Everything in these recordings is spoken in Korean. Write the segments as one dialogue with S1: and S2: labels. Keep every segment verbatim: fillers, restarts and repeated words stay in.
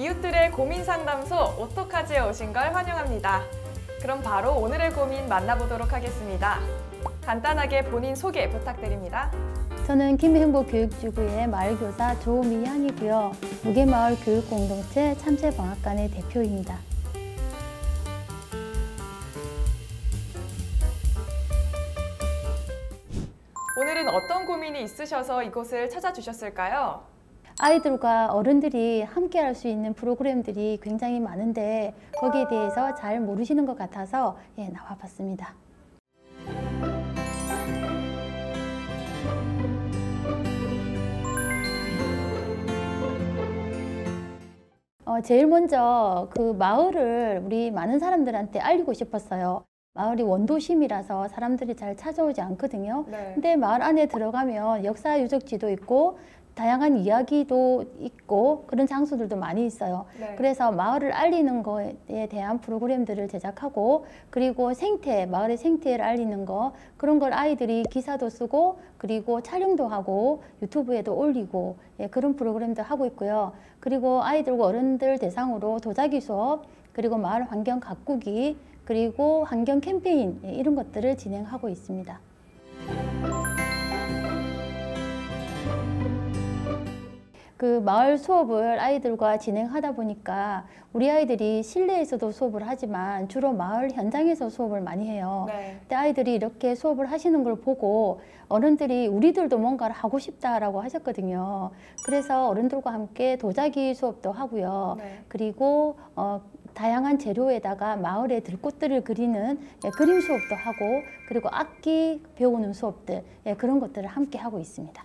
S1: 이웃들의 고민 상담소 오토카즈에 오신 걸 환영합니다. 그럼 바로 오늘의 고민 만나보도록 하겠습니다. 간단하게 본인 소개 부탁드립니다.
S2: 저는 김행복교육지구의 마을교사 조미향이고요. 무게마을교육공동체 참새방앗간의 대표입니다.
S1: 오늘은 어떤 고민이 있으셔서 이곳을 찾아주셨을까요?
S2: 아이들과 어른들이 함께 할 수 있는 프로그램들이 굉장히 많은데 거기에 대해서 잘 모르시는 것 같아서 예, 나와봤습니다. 어, 제일 먼저 그 마을을 우리 많은 사람들한테 알리고 싶었어요. 마을이 원도심이라서 사람들이 잘 찾아오지 않거든요.
S1: 네.
S2: 근데 마을 안에 들어가면 역사 유적지도 있고 다양한 이야기도 있고 그런 장소들도 많이 있어요.
S1: 네.
S2: 그래서 마을을 알리는 거에 대한 프로그램들을 제작하고 그리고 생태, 마을의 생태를 알리는 거 그런 걸 아이들이 기사도 쓰고 그리고 촬영도 하고 유튜브에도 올리고 예, 그런 프로그램도 하고 있고요. 그리고 아이들과 어른들 대상으로 도자기 수업 그리고 마을 환경 가꾸기 그리고 환경 캠페인 예, 이런 것들을 진행하고 있습니다. 그 마을 수업을 아이들과 진행하다 보니까 우리 아이들이 실내에서도 수업을 하지만 주로 마을 현장에서 수업을 많이 해요.
S1: 네.
S2: 근데 아이들이 이렇게 수업을 하시는 걸 보고 어른들이 우리들도 뭔가를 하고 싶다라고 하셨거든요. 그래서 어른들과 함께 도자기 수업도 하고요.
S1: 네.
S2: 그리고 어, 다양한 재료에다가 마을의 들꽃들을 그리는 예, 그림 수업도 하고 그리고 악기 배우는 수업들 예, 그런 것들을 함께 하고 있습니다.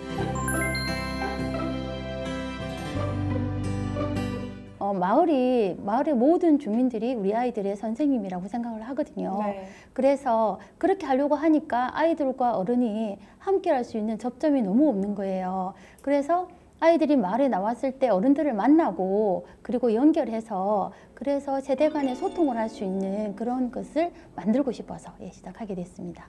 S2: 어, 마을이, 마을의 모든 주민들이 우리 아이들의 선생님이라고 생각을 하거든요.
S1: 네.
S2: 그래서 그렇게 하려고 하니까 아이들과 어른이 함께 할 수 있는 접점이 너무 없는 거예요. 그래서 아이들이 마을에 나왔을 때 어른들을 만나고 그리고 연결해서 그래서 세대 간의 소통을 할 수 있는 그런 것을 만들고 싶어서 예, 시작하게 됐습니다.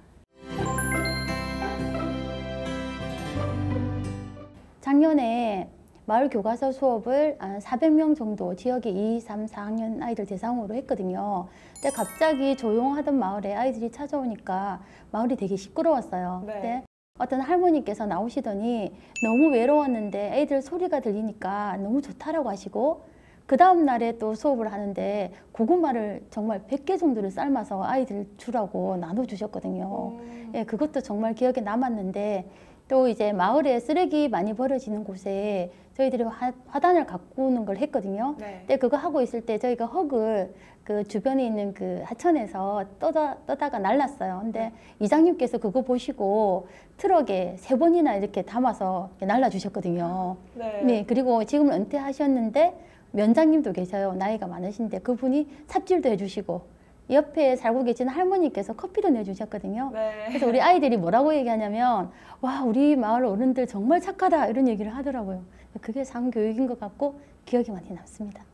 S2: 작년에 마을 교과서 수업을 한 사백 명 정도 지역의 이, 삼, 사 학년 아이들 대상으로 했거든요. 근데 갑자기 조용하던 마을에 아이들이 찾아오니까 마을이 되게 시끄러웠어요.
S1: 네.
S2: 근데 어떤 할머니께서 나오시더니 너무 외로웠는데 애들 소리가 들리니까 너무 좋다라고 하시고 그 다음 날에 또 수업을 하는데 고구마를 정말 백 개 정도를 삶아서 아이들 주라고 나눠주셨거든요.
S1: 음.
S2: 예, 그것도 정말 기억에 남았는데 또 이제 마을에 쓰레기 많이 버려지는 곳에 저희들이 화, 화단을 가꾸는 걸 했거든요.
S1: 네.
S2: 근데 그거 하고 있을 때 저희가 흙을 그 주변에 있는 그 하천에서 떠다, 떠다가 날랐어요. 근데 이장님께서 그거 보시고 트럭에 세 번이나 이렇게 담아서 날라주셨거든요.
S1: 네.
S2: 네, 그리고 지금은 은퇴하셨는데 면장님도 계셔요. 나이가 많으신데 그분이 삽질도 해주시고 옆에 살고 계신 할머니께서 커피도 내주셨거든요.
S1: 네.
S2: 그래서 우리 아이들이 뭐라고 얘기하냐면 와 우리 마을 어른들 정말 착하다 이런 얘기를 하더라고요. 그게 상교육인 것 같고 기억이 많이 남습니다.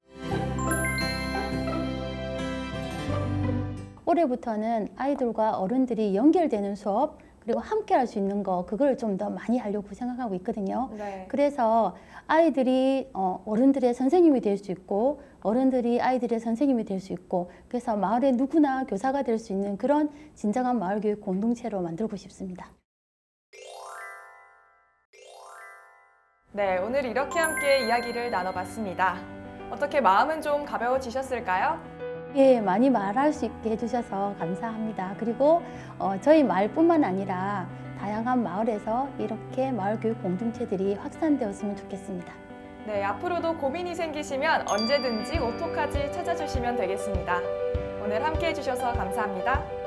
S2: 올해부터는 아이들과 어른들이 연결되는 수업 그리고 함께 할 수 있는 거 그걸 좀 더 많이 하려고 생각하고 있거든요.
S1: 네.
S2: 그래서 아이들이 어, 어른들의 선생님이 될 수 있고 어른들이 아이들의 선생님이 될 수 있고 그래서 마을의 누구나 교사가 될 수 있는 그런 진정한 마을교육 공동체로 만들고 싶습니다.
S1: 네, 오늘 이렇게 함께 이야기를 나눠봤습니다. 어떻게 마음은 좀 가벼워지셨을까요?
S2: 예, 많이 말할 수 있게 해주셔서 감사합니다. 그리고 어, 저희 마을뿐만 아니라 다양한 마을에서 이렇게 마을교육 공동체들이 확산되었으면 좋겠습니다.
S1: 네, 앞으로도 고민이 생기시면 언제든지 오토카즈 찾아주시면 되겠습니다. 오늘 함께 해주셔서 감사합니다.